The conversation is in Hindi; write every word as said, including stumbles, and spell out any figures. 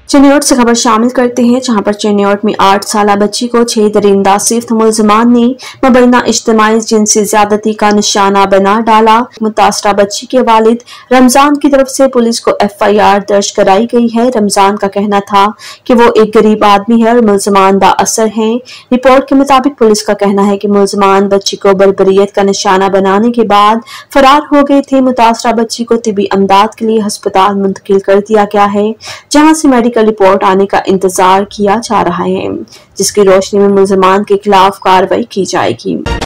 चिन्नौट से खबर शामिल करते हैं, जहां पर चिन्नौट में आठ साल बच्ची को छह दरिंदा सिफ्त मुलजमान ने मुबैना इज्तिमाई जिनसी ज्यादती का निशाना बना डाला। मुतासरा बच्ची के वालिद रमजान की तरफ से पुलिस को एफ आई आर दर्ज कराई गई है। रमजान का कहना था कि वो एक गरीब आदमी है और मुलजमान बाअसर हैं। रिपोर्ट के मुताबिक पुलिस का कहना है कि मुलजमान बच्ची को बर्बरियत का निशाना बनाने के बाद फरार हो गए थे। मुतासरा बच्ची को तिबी अमदाद के लिए अस्पताल मुंतकिल कर दिया गया है, जहाँ से मेडिकल रिपोर्ट आने का इंतजार किया जा रहा है, जिसकी रोशनी में मुलजमान के खिलाफ कार्रवाई की जाएगी।